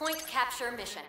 point capture mission.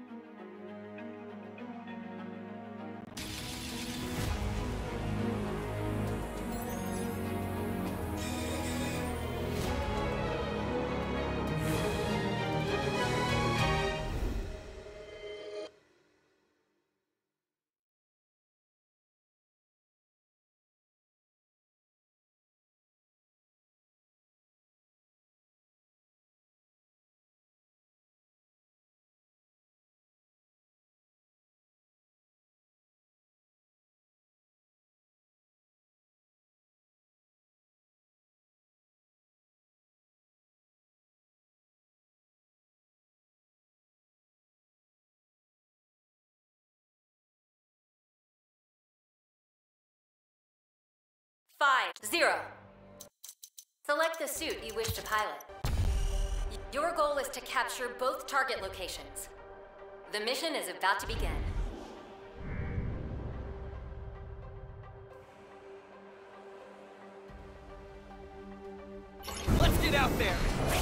Five, 0. Select the suit you wish to pilot. Your goal is to capture both target locations. The mission is about to begin. Let's get out there!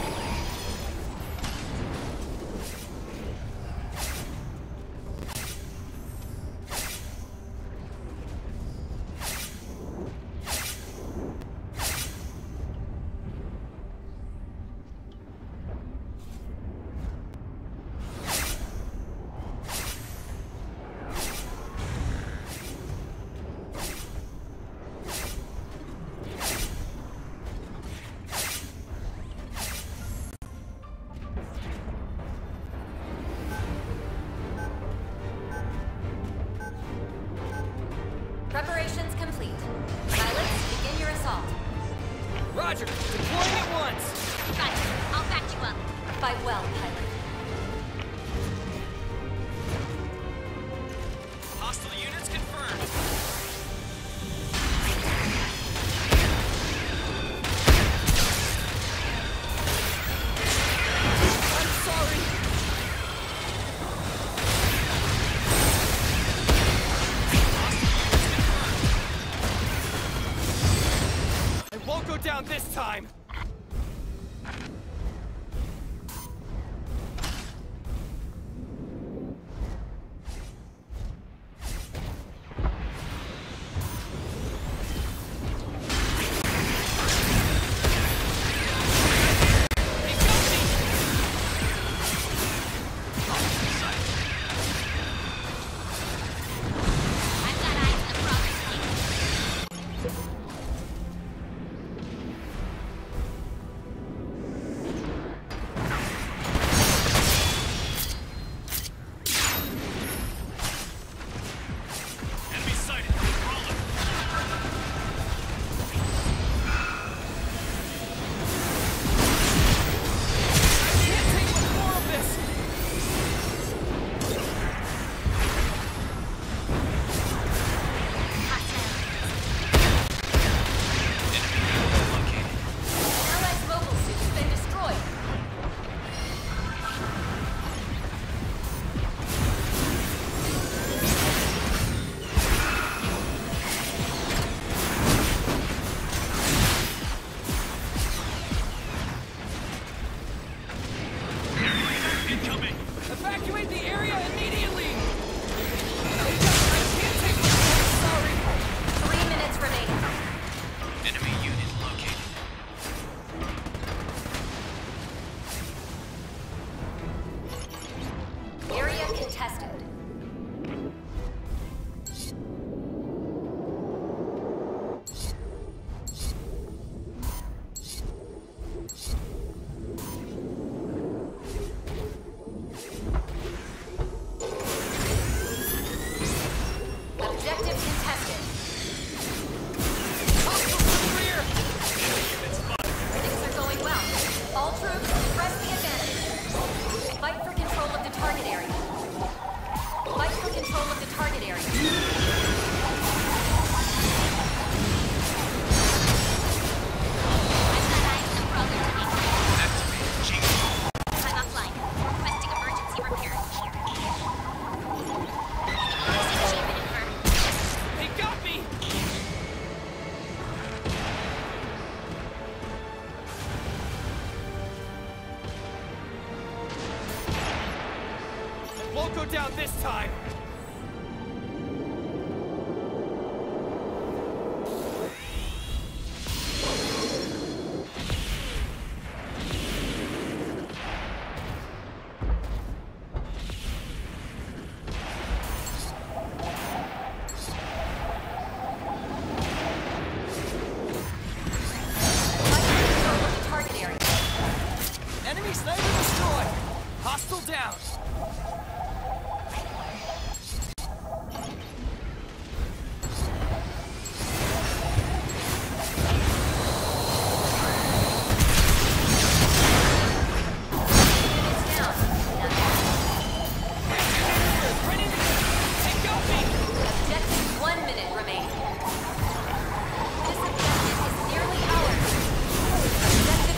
Preparations complete. Pilots, begin your assault. Roger! Deploying at once! Gotcha. I'll back you up. Fight well, pilot. Hostile units confirmed! I'm sorry! I won't go down this time! I've got eyes on the progress team. down this time! Enemy sniper destroyed! Hostile down! Ready to take out me! Objective 1 minute remaining. This objective is nearly ours. Objective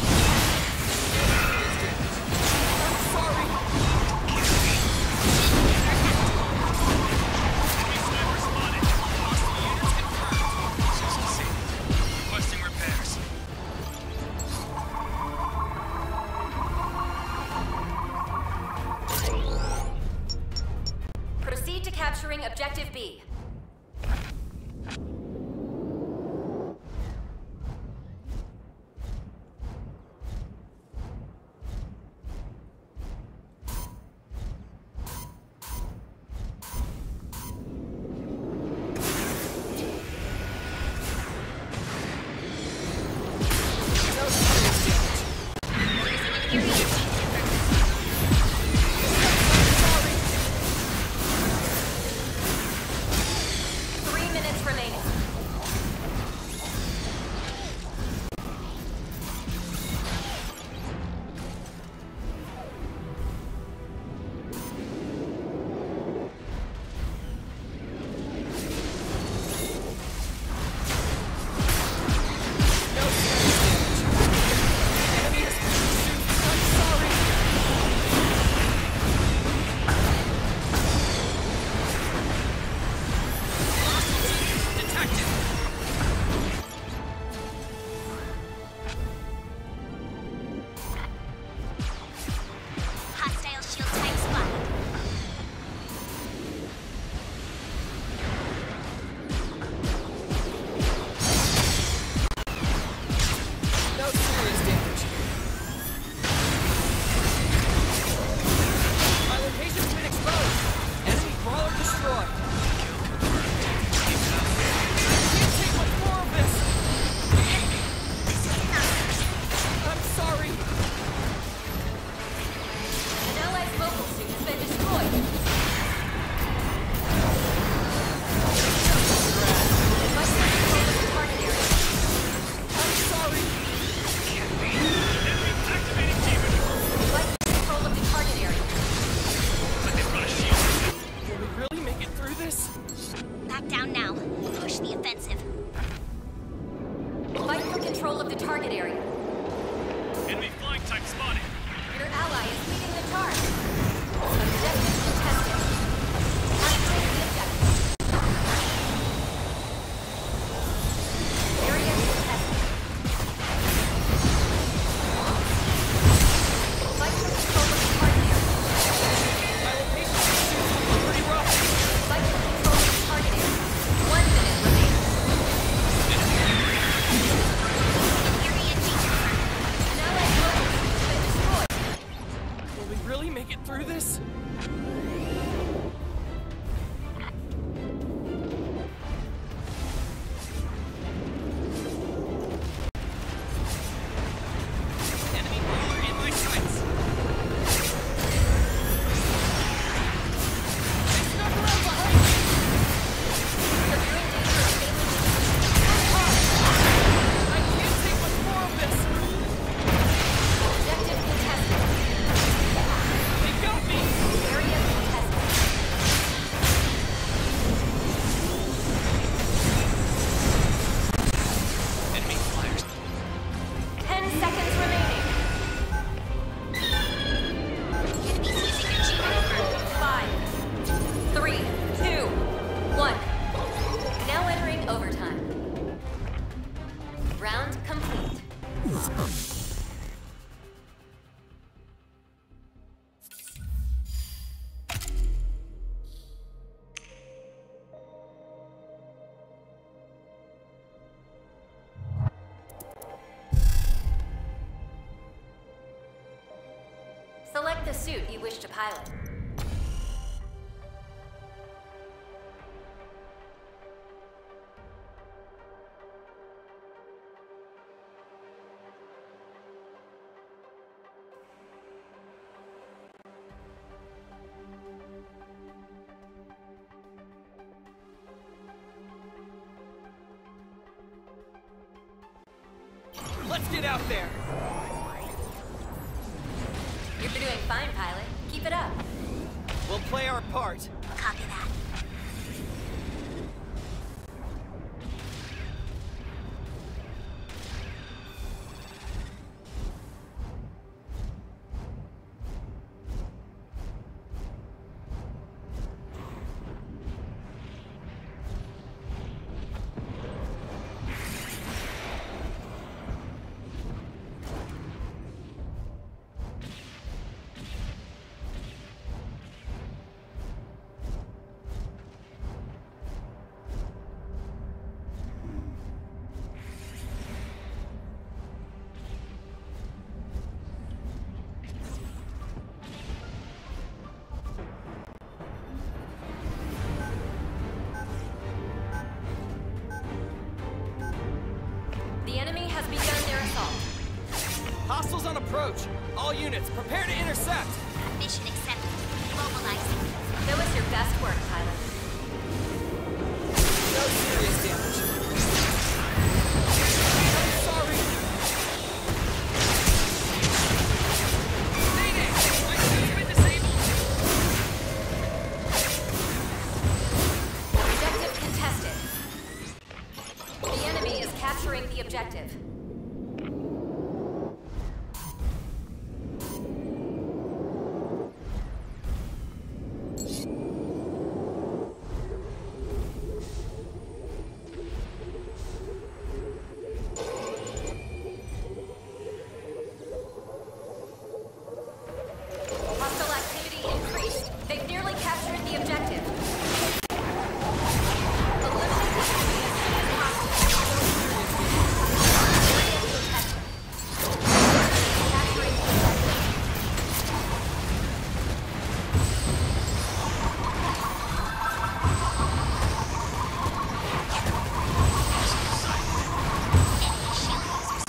I'm sorry! Enemy sniper spotted. Hostile units confirmed. CCC. Requesting repairs. Proceed to capturing Objective B. Remaining. Hostile shield tank spotted. No serious damage. My location's been exposed. Enemy crawler destroyed. Can't take much more of this. I'm sorry. An allied mobile suit has been destroyed. Must control the target area. I'm sorry. Enemy activating demon. Fight control of the target area. Let them run a shield. Will we really make it through this? Back down now. Push the offensive. Fight for control of the target area. Enemy flying type spotted. Your ally is leading the charge. Objective contested. Activate the objective. Area contested. Fight for control of the target area. My location's pretty rough. Fight for control of the target area. 1 minute remaining. Area D confirmed. An allied mobile suit has been destroyed. Will we really make it through this? Enemy crawler in my sights. Snuck around behind me! You're in danger of failing I can't take much more of this! objective contested. They got me! Area contested. Enemy flyers. 10 seconds remaining. Enemies using your G confirmed. 5, 3, 2, 1. Now entering overtime. Round complete. suit you wish to pilot. Let's get out there! You're doing fine, pilot. Keep it up. We'll play our part. Copy that. The enemy has begun their assault. Hostiles on approach! All units, prepare to intercept! Mission accepted. Mobilizing. Show us your best work, pilot. No serious damage. I'm sorry! Mayday! My suit's been disabled! Objective contested. The enemy is capturing the objective. Hostile activity increased. They've nearly captured the objective. Eliminate the enemy as soon as possible. Capturing the objective. Enemy shield users.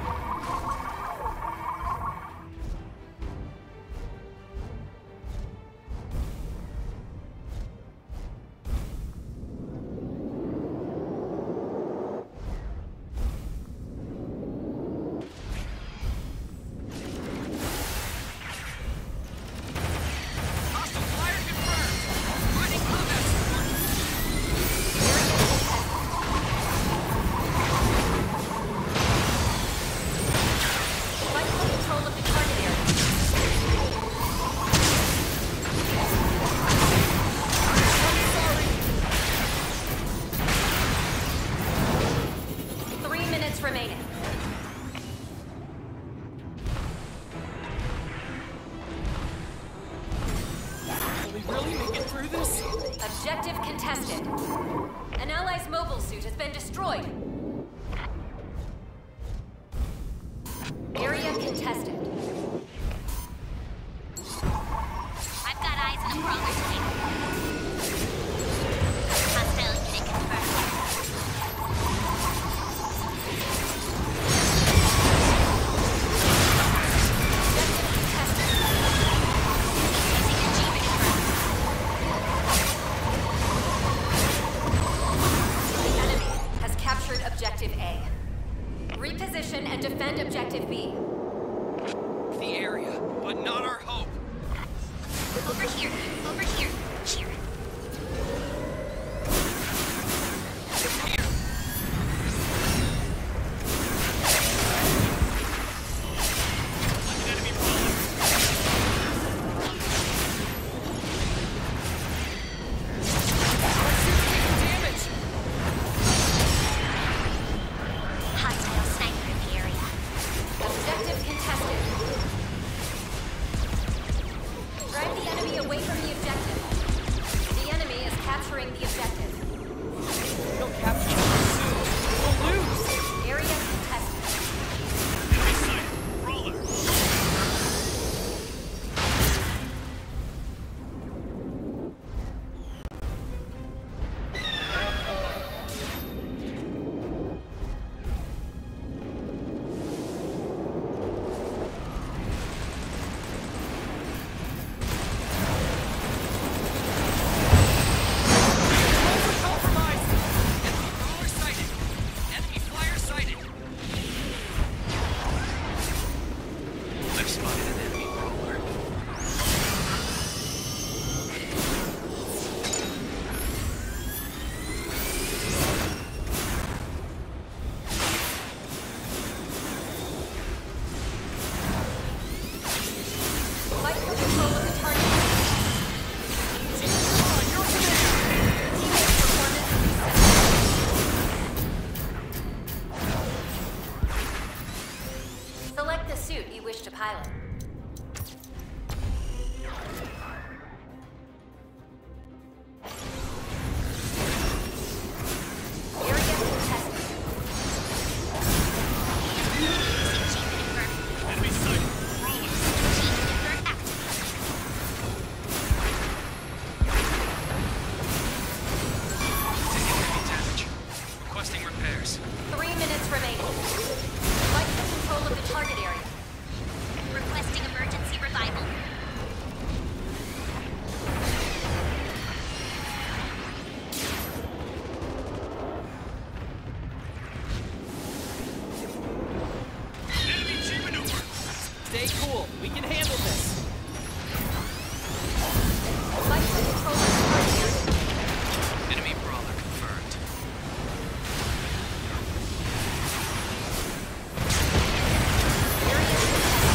Hostile fire confirmed! Finding combat support! Fight for control of the target area. I'm sorry. 3 minutes remaining. Will we really make it through this? Objective contested. An ally's mobile suit has been destroyed. Area contested. I've got eyes on a crawler type. Hostile unit confirmed. Objective contested. Using achievement confirmed. The enemy has captured objective A. Reposition and defend objective B. The area, but not our hope. Over here. Over here. Here. Here! An enemy brawler. Damage! Hostile sniper in the area. Objective contested. Drive the enemy away from the suit you wish to pilot. Area contested. Achievement confirmed. Enemy sighted. Rolling. Achievement alert active. Taking heavy damage. Requesting repairs. 3 minutes remaining. Fight for control of the target area. Requesting emergency revival. Enemy G maneuver. Stay cool. We can handle this. Fight for control of the target area. Enemy brawler confirmed. Area contested.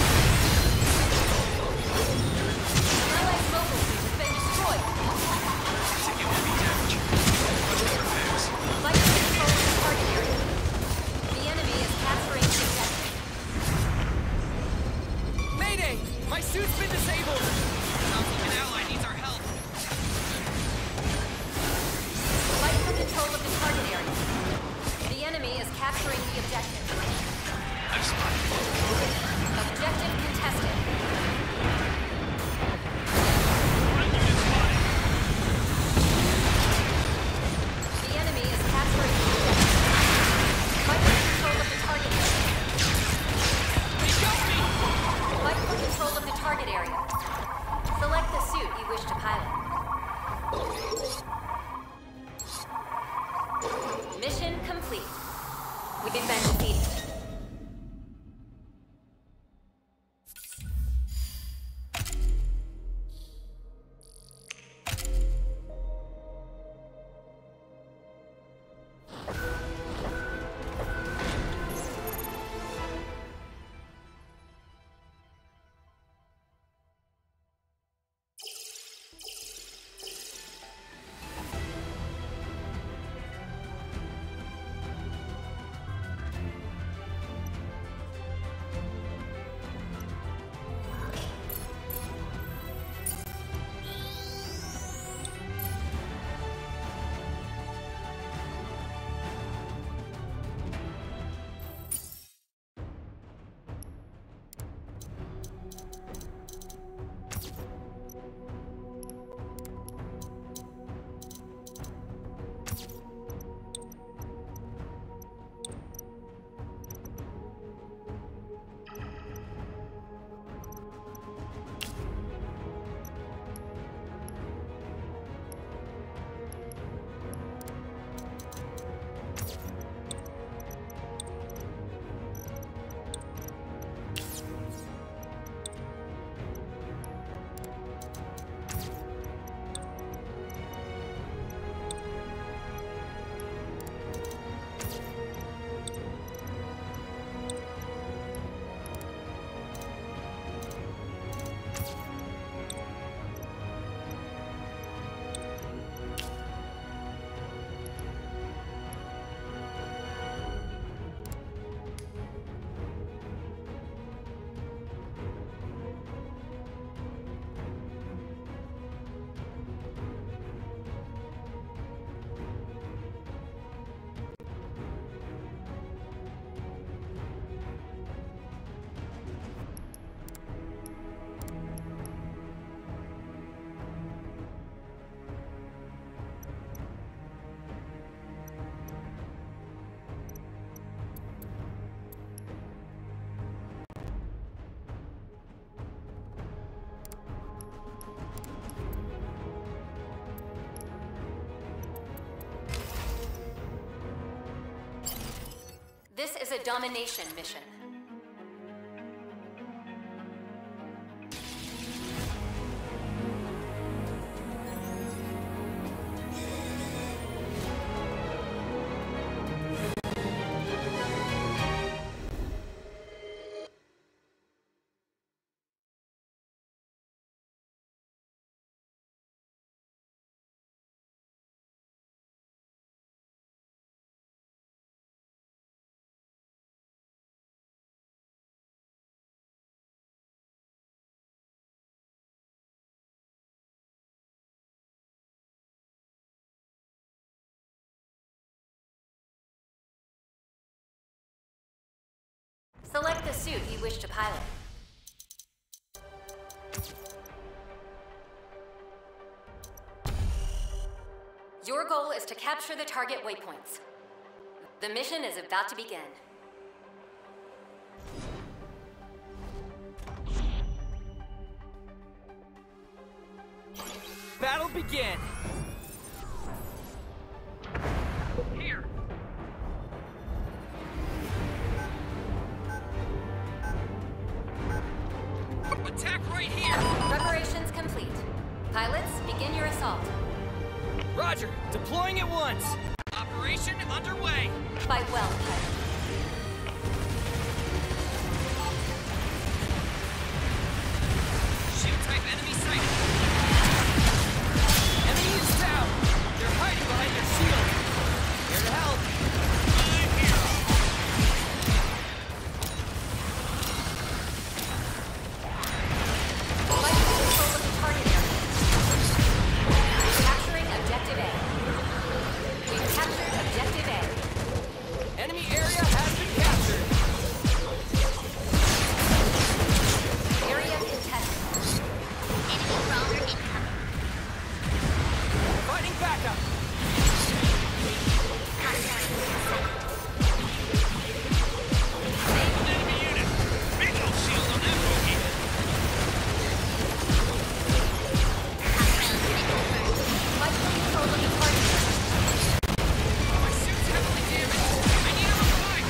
Allied mobile suit has been destroyed. Taking heavy damage. Requesting repairs. Fight for control of the target area. The enemy is capturing the objective. Mayday! My suit's been disabled. Sounds like an ally needs our help. Fight for control of the target area. The enemy is capturing the objective. I've spotted. Objective contested. Front unit spotted. The enemy is capturing the objective. Fight for control of the target area. They got me! Fight for control of the target area. Select the suit you wish to pilot. Mission complete. We've been defeated. This is a domination mission. Select the suit you wish to pilot. Your goal is to capture the target waypoints. The mission is about to begin. Battle begin! Here! Attack right here! Preparations complete. Pilots, begin your assault. Roger! Deploying at once! Operation underway! Fight well, pilot. Shield type enemy sighted! Enemy is down! They're hiding behind their shield! Here to help! I'm here! Fight for control of the target area. Capturing objective A. We've captured objective A. Enemy area has been captured! Area contested. Enemy crawler incoming. Fighting backup! Hostile Enemy unit! Bingo shield on that bogey! unit confirmed. Fight for control of the target area. My suit's heavily damaged! I need a revive!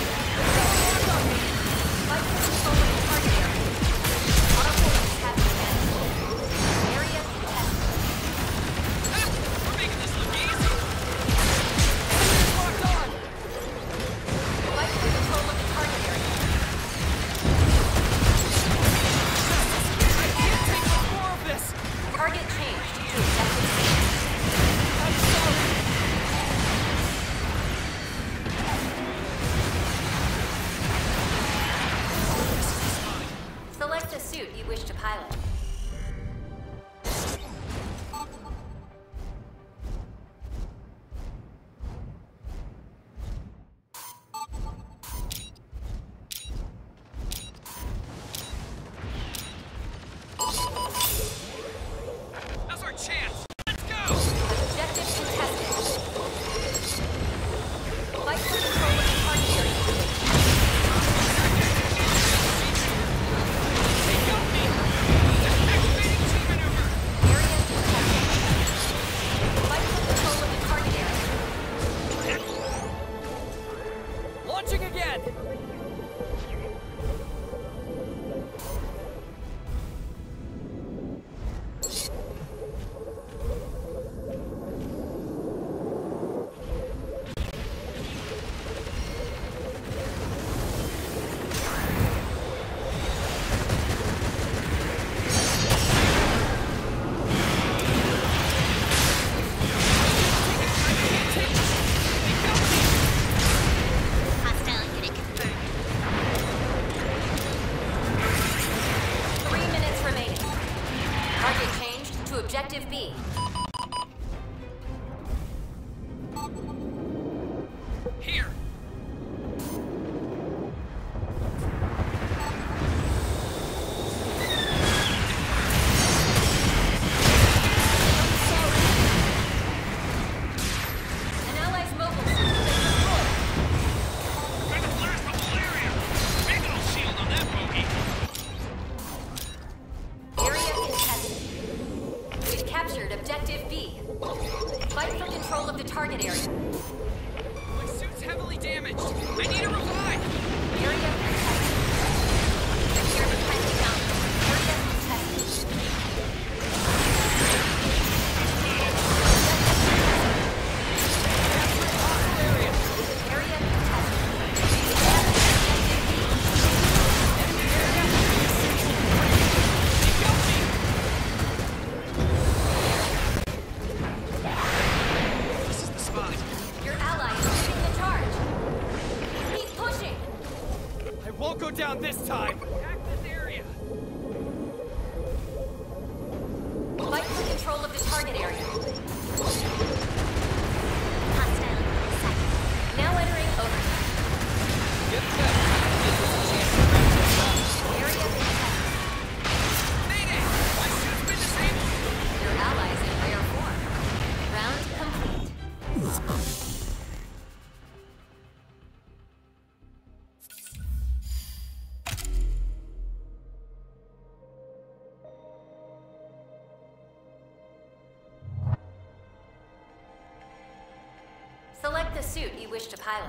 Fight for control of the target area. Auto points have been managed. Area contested. Ah, we're making this look easy! Locked on! Fight for control of the target area. I can't take no more of this! Target changed to objective C. I'm sorry! Select the suit you wish to pilot. Now's our chance! Let's go! Objective contested. Fight for control of the target area. They got me! Activating team maneuver! Area contested. Fight for control of the target area. Launching again! Hostile unit confirmed. 3 minutes remaining. Target changed to objective B. Here! An ally's mobile suit has been destroyed. We're gonna blast the whole area! Bingo shield on that bogey! Area contested. We've captured objective B. Fight for control of the target area. My suit's heavily damaged! I need a revive! Area contested. Secure the friendly zone. Area contested. Area! Area contested. We have objective B. Enemy area! They got me! This is the spot! Your ally is leading the charge. Keep pushing. I won't go down this time! Attack this area! Fight for control of the target area. Hostile unit sighted. Now entering overtime. Get ready! This is a chance Select the suit you wish to pilot.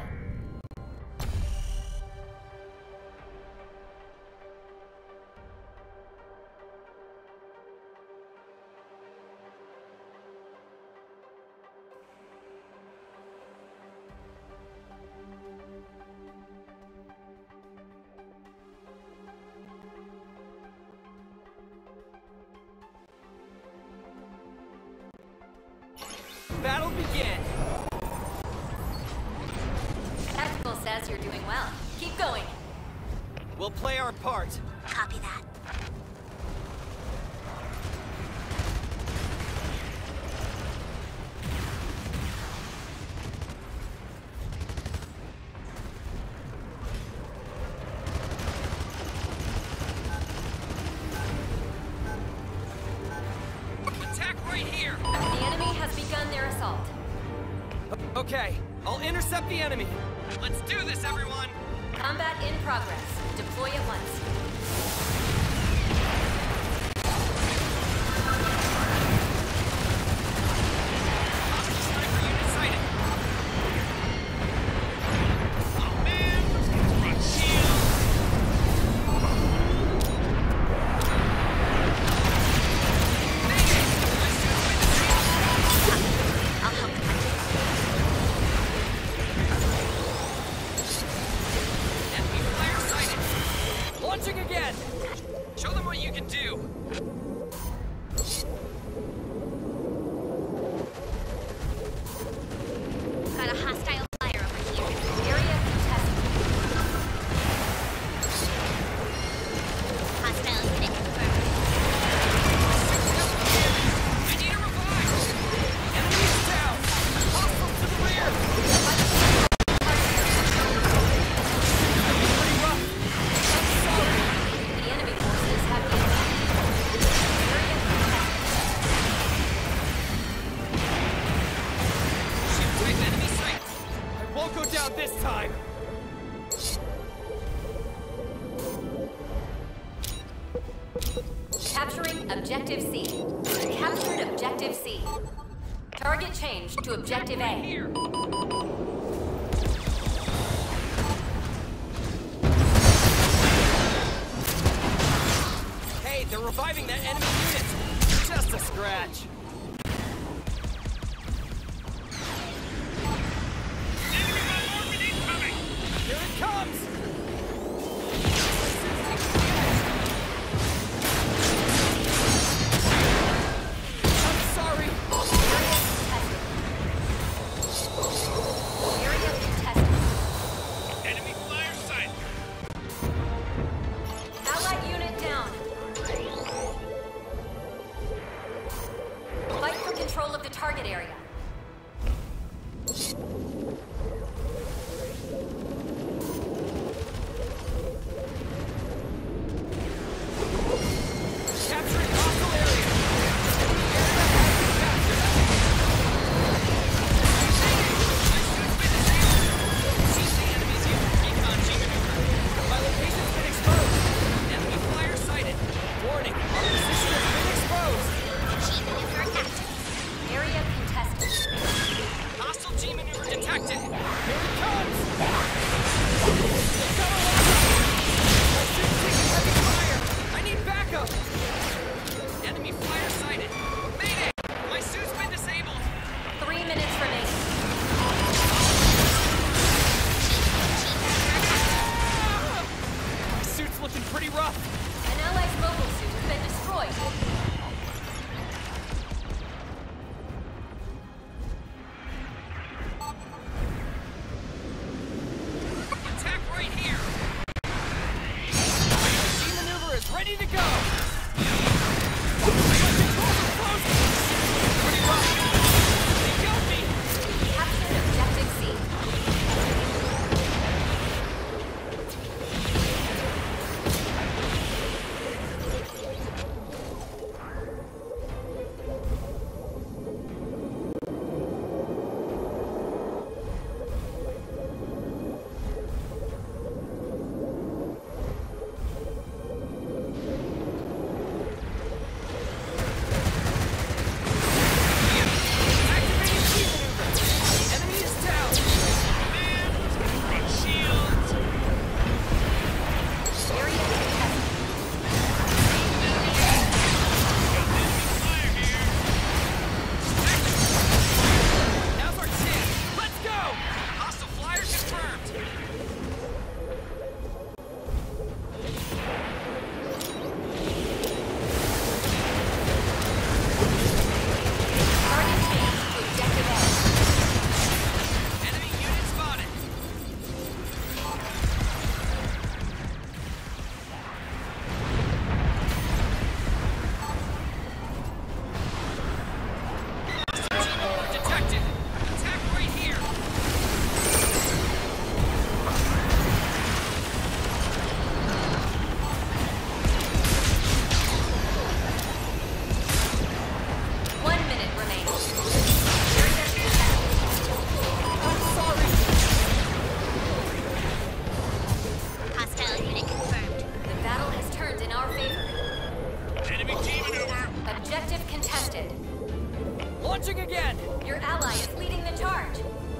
Battle begin! Tactical says you're doing well. Keep going. We'll play our part. Copy that. Attack right here! The enemy has begun their assault. Okay, I'll intercept the enemy. Let's do this, everyone! Combat in progress. Deploy at once. Hostile sniper unit sighted! Oh man! Front shield! I'll help. Enemy flare sighted! Launching again! Show them what you can do! Got a hostile flyer over here. Area contested. Hostile unit confirmed. I need a revive! Enemy is down! Hostiles to the rear! Pretty rough. I'm sorry. The enemy forces have been Area contested. Shoot type enemy sight! I won't go down this time! Capturing Objective C. Captured Objective C. Target changed to Objective A. Here! Hey, they're reviving that enemy unit! Just a scratch. Enemy bombardment incoming! Here it comes! I'm sorry! Area contested. Enemy flare sight! Allied unit down. Fight for control of the target area. Capturing hostile area! Seize the enemy's unit. Recon G maneuver. My location's been exposed! Enemy flare sighted! Warning, our position has been exposed! G maneuver active. Area contested. Hostile G maneuver detected! Here it comes! They've got a lot of my suit's taking heavy fire! I need backup! Enemy flare sighted! Mayday! My suit's been disabled! 3 minutes remaining. My suit's looking pretty rough! An ally's mobile suit has been destroyed. Attack right here! G maneuver is ready to go! My controls are frozen! Pretty rough! They got me! Captured Objective C. contested. Launching again! Your ally is leading the charge.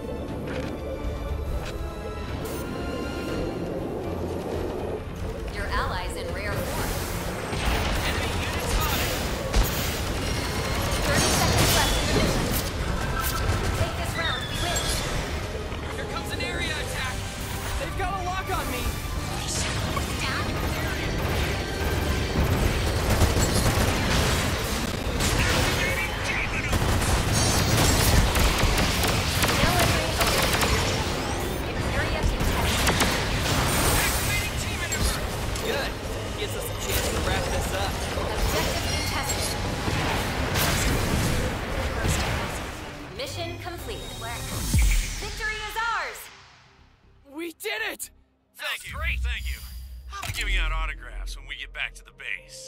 Your ally's in rare form. Enemy unit spotted. 30 seconds left in the mission. Take this round, we win. Here comes an area attack. They've got a lock on me! Down. Now entering area contested. Activating team maneuver. Good. Gives us a chance to wrap this up. Objective contested. Mission complete. Victory is ours! We did it! Thank you. Great. Thank you. I'll be giving out autographs when we get back to the base.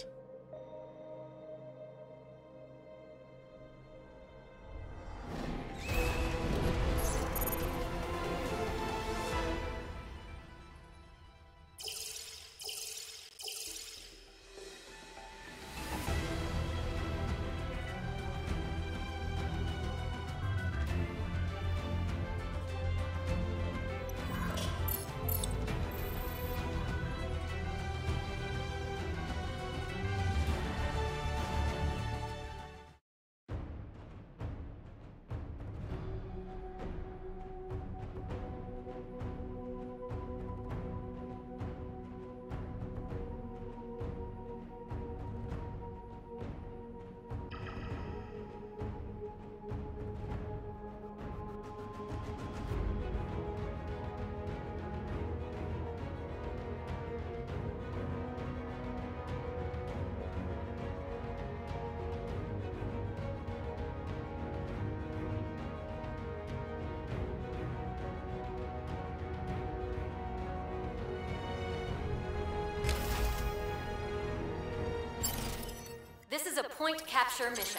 This is a point capture mission.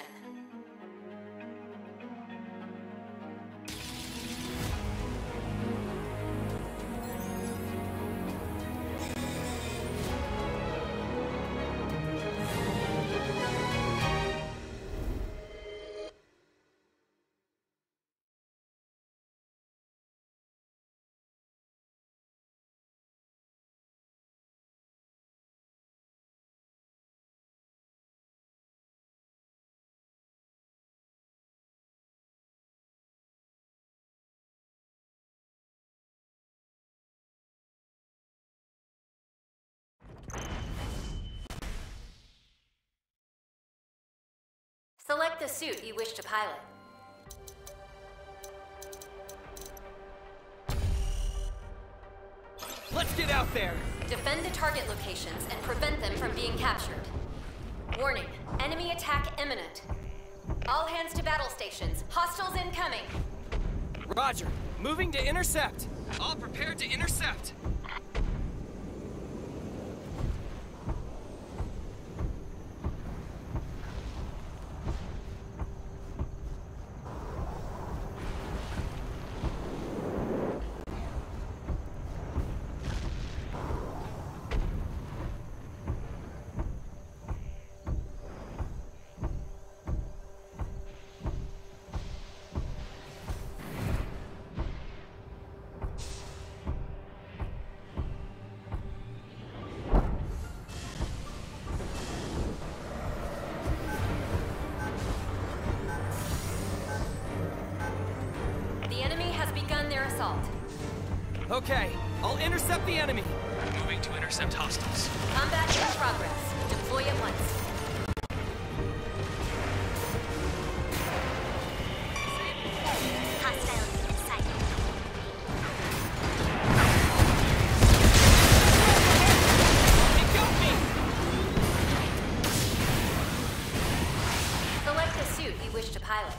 Select the suit you wish to pilot. Let's get out there! Defend the target locations and prevent them from being captured. Warning, enemy attack imminent. All hands to battle stations. Hostiles incoming. Roger. Moving to intercept. All prepared to intercept. assault. Okay, I'll intercept the enemy. Moving to intercept hostiles. Combat in progress. Deploy at once. Hostile in sight. He got me! Select a suit you wish to pilot.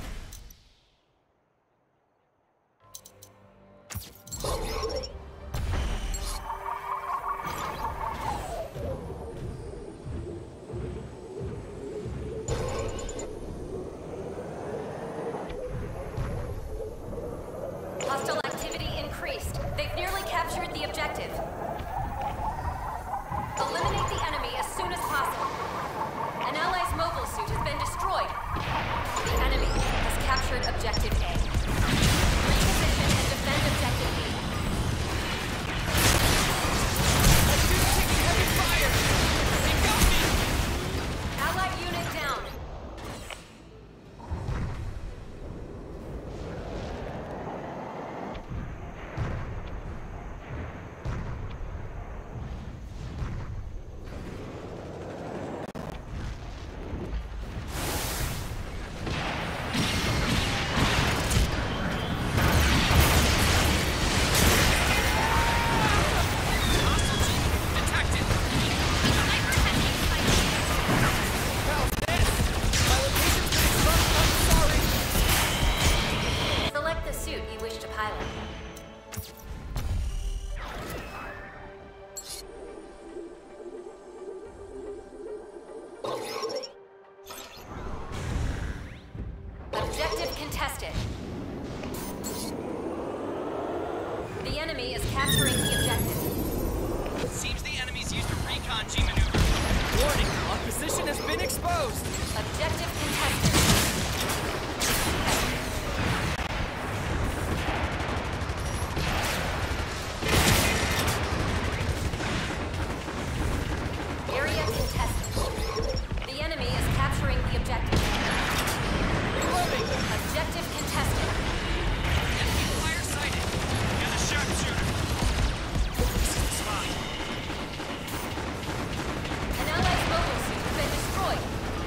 exposed! Objective contested. Area contested. The enemy is capturing the objective. Reloading! Objective contested. Enemy flyer sighted. Got a sharpshooter. This is the spot. An allied mobile suit has been destroyed.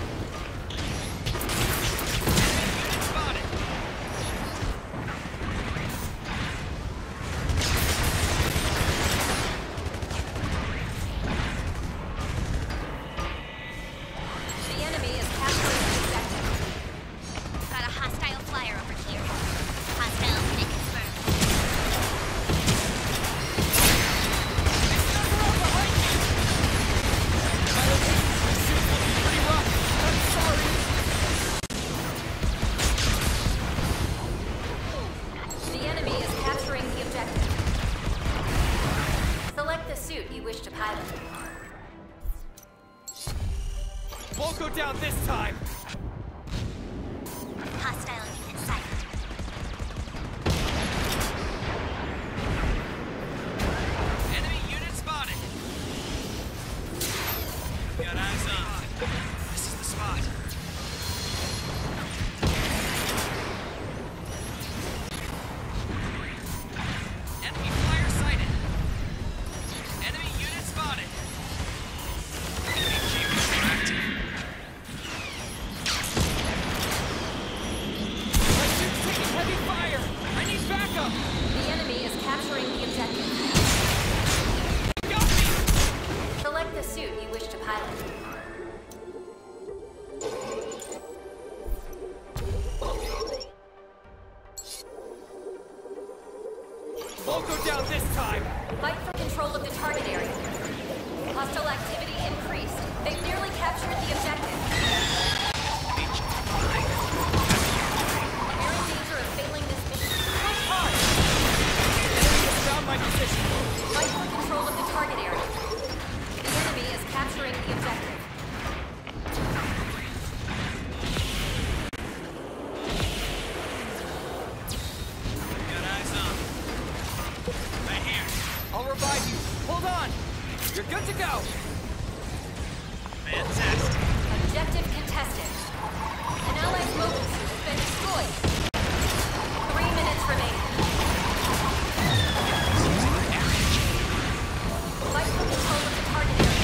Enemy unit spotted. The enemy is capturing the objective. Got a hostile flyer over here. Hostile unit confirmed. My location for this suit will be pretty rough. I'm sorry. The enemy is capturing the objective. Select the suit you wish to pilot. Won't go down this time. Hostile unit sighted. Enemy unit spotted. Got eyes on. This is the spot. Enemy flyer sighted. Enemy unit spotted. Enemy keep active. My suit's taking heavy fire. I need backup. The enemy is capturing the objective. Got me. Select the suit you wish to pilot. Won't go down this time. Fight for control of the target area. Hostile activity increased. They've nearly captured the objective. You're in danger of failing this mission. Push hard. Enemy has found my position. Fight for control of the target area. The enemy is capturing the objective. Got eyes on. Right here. I'll revive you. Hold on. You're good to go. Fantastic. Objective contested. An allied mobile suit has been destroyed. 3 minutes remaining. Fight for control of the target area.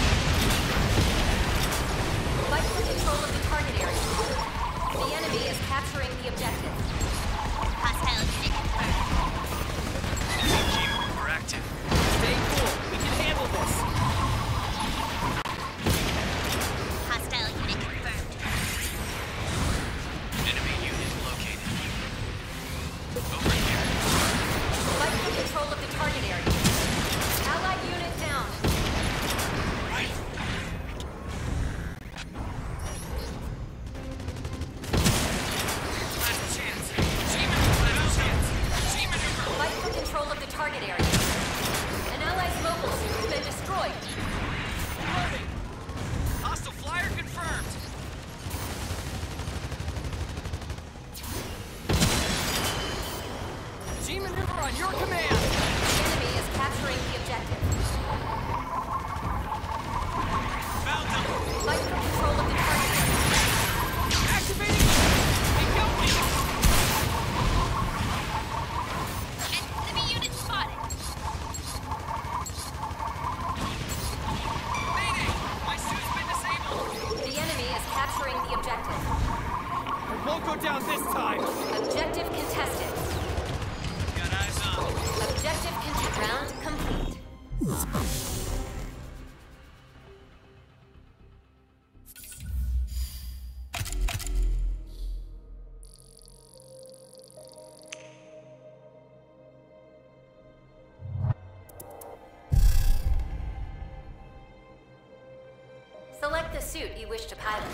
Fight for control of the target area. The enemy is capturing the objective. Hostile unit confirmed. Enemy keep we're active. Stay cool. We can handle this. Hostile unit confirmed. Enemy unit located. Over here. Fight for control of the target area. Allied unit down. Right. Last chance. Last chance. G-maneuver. Fight for control of the target area. An allied mobile suit has been destroyed. Reloading. Hostile flyer confirmed. G-maneuver on your command. The enemy is capturing the objective. Found them. Fight for control of the target area. Activating. They got me. Enemy unit spotted. Mayday. My suit's been disabled. The enemy is capturing the objective. It won't go down this time. Objective contested. Got eyes on. Objective contested. Round complete. Select the suit you wish to pilot.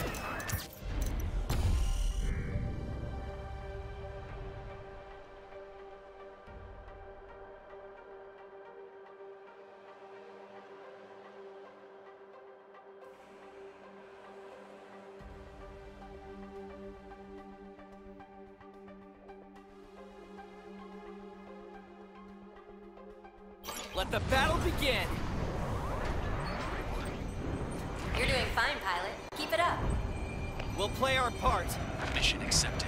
Let the battle begin! You're doing fine, pilot. Keep it up. We'll play our part. Mission accepted.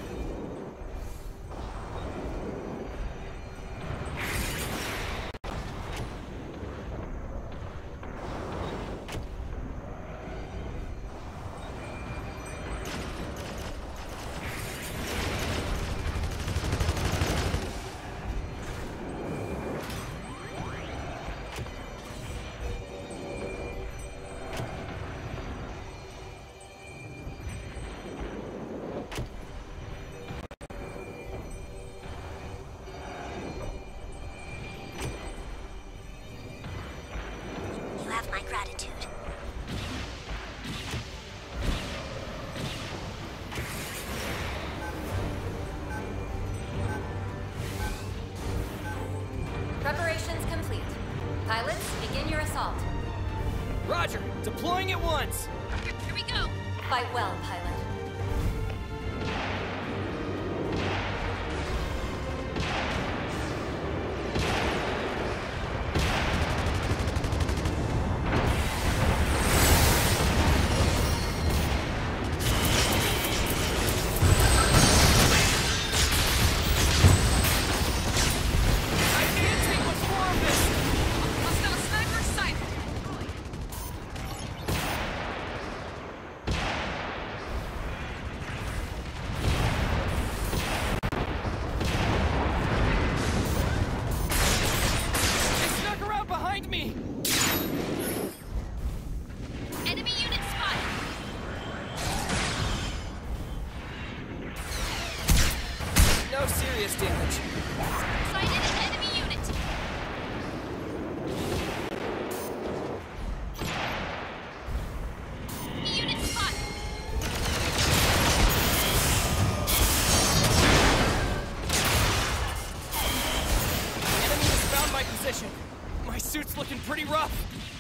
You have my gratitude. Preparations complete. Pilots, begin your assault. Roger, deploying at once! Here we go. Fight well, pilot. I can't take much more of this! Hostile sniper sighted. They snuck around behind me! Enemy unit spotted. No serious damage. Sighted an enemy unit. Unit spotted. Enemy has found my position. My suit's looking pretty rough.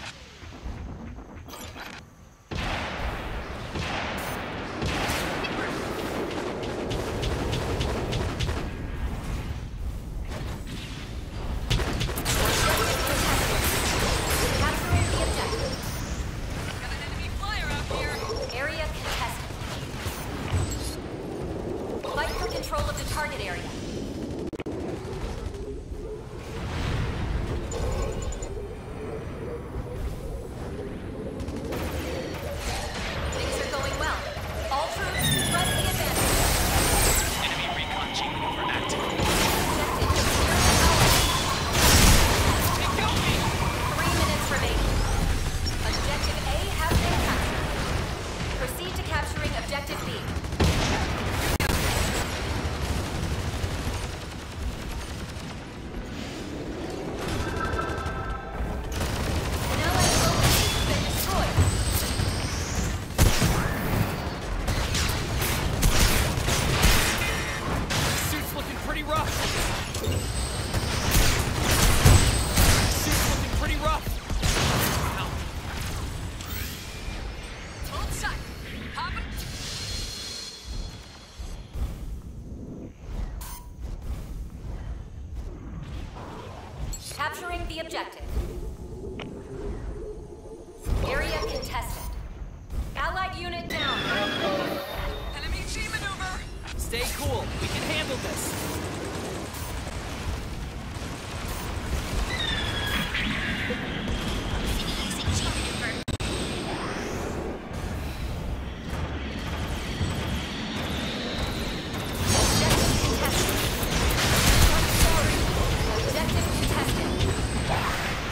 Capturing the objective. Got an enemy flyer out here. Area contested. Fight for control of the target area. Things are going well. All troops, press the advantage. Enemy recon G maneuver active. Objective is nearly ours. They killed me! 3 minutes remaining. Objective A has been captured. Proceed to capturing Objective B. An allied local base has been destroyed. Suit's looking pretty rough. Suit's looking pretty rough. Hold sight. Hopping. Capturing the objective. Area contested. Allied unit down. Enemy G maneuver. Stay cool. We can handle this. Using G maneuver. Objective contested. I'm sorry. Objective contested.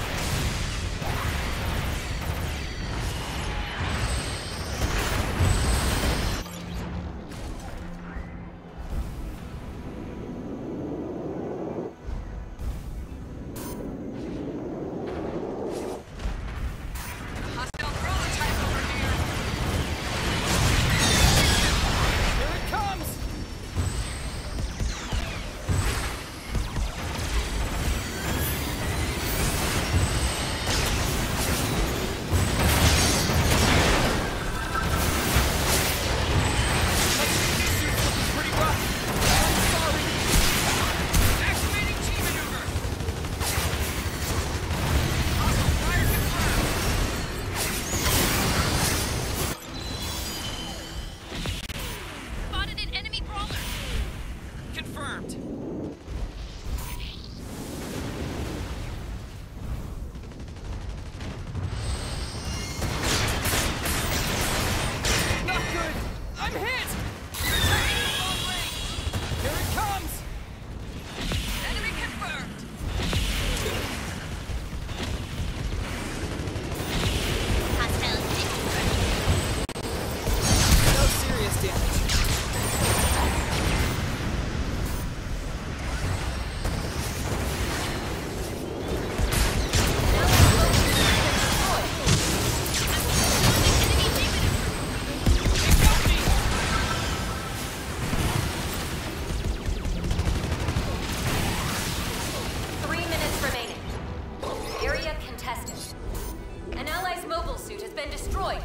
suit has been destroyed.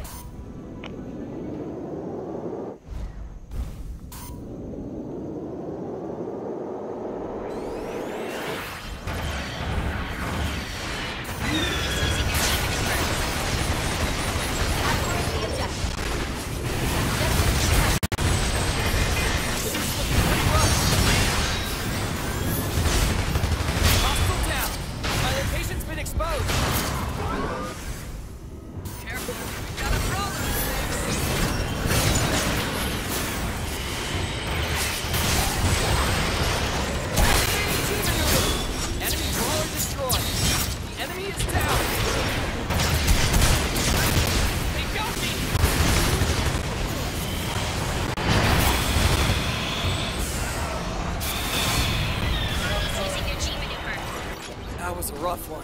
That was a rough one.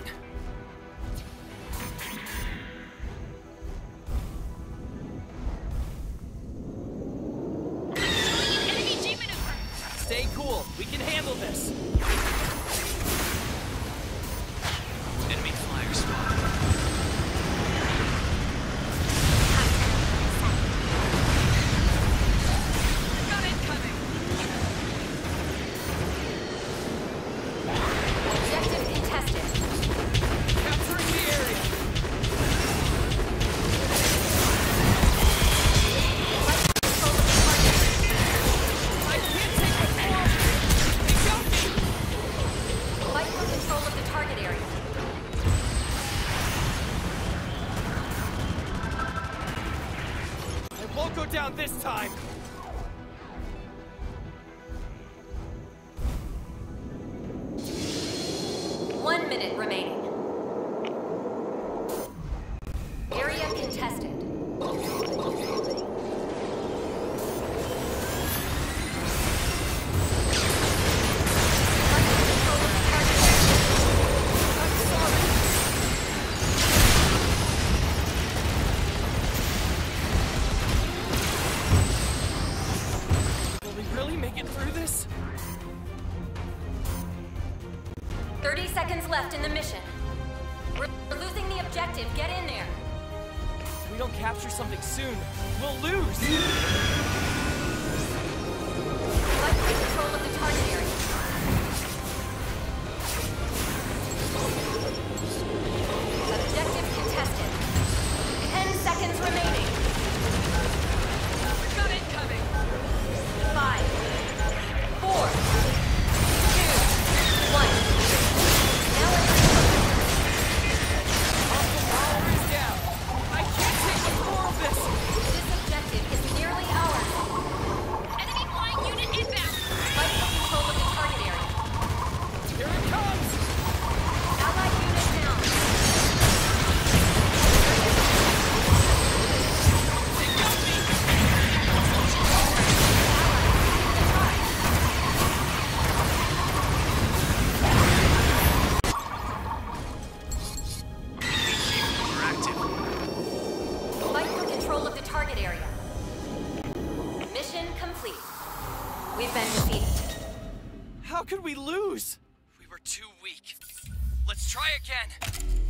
Enemy G maneuver. Stay cool. We can handle this. Enemy flyer spotted. Got it coming. Objective contested. Capturing the area. I can't take the fall. They got me. Fight for control of the target area. It won't go down this time. One minute remaining. Area contested. Will we really make it through this? 30 seconds left in the mission. We're losing the objective. Get in there. If we don't capture something soon, we'll lose. Fight for control of the target area. Objective contested. 10 seconds remaining. Got it coming. 5, 4, 2, 1. Now Power is down. I can't take any more of this. this objective is nearly ours. Enemy flying unit inbound. Fight for control of the target area. Here it comes. Allied unit down. They got me. We're active. Fight for control of the target area. Mission complete. We've been defeated. How could we lose? We were too weak. Let's try again.